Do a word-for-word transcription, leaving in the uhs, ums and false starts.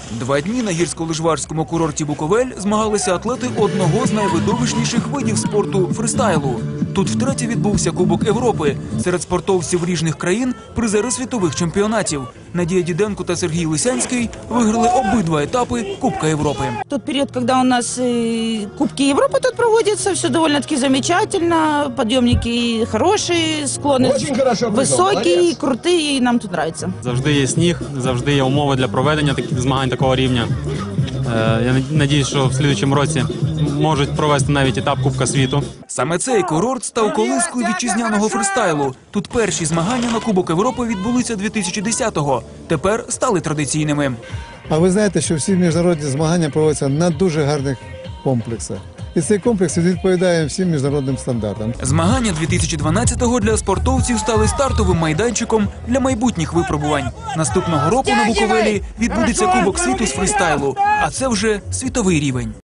Два дні на гірсько-лижварському курорті Буковель змагалися атлети одного з найвидовищніших видів спорту – фристайлу. Тут втретє відбувся Кубок Європи. Серед спортовців різних країн – призери світових чемпіонатів. Надія Діденко та Сергій Лисянський виграли обидва етапи Кубка Європи. Тот период, когда у нас Кубки Европы тут проводятся, все довольно-таки замечательно, подъемники хорошие, склоны высокие, крутые, и нам тут нравится. Завжди є сніг, завжди є умови для проведення таких змагань такого рівня. Я сподіваюся, що в наступному році можуть провести навіть етап Кубка світу. Саме цей курорт став колискою вітчизняного фристайлу. Тут перші змагання на Кубок Європи відбулися дві тисячі десятого. Тепер стали традиційними. А ви знаєте, що всі міжнародні змагання проводяться на дуже гарних комплексах. І цей комплекс відповідає всім міжнародним стандартам. Змагання дві тисячі дванадцятого для спортовців стали стартовим майданчиком для майбутніх випробувань. Наступного року на Буковелі відбудеться Кубок світу з фристайлу, а це вже світовий рівень.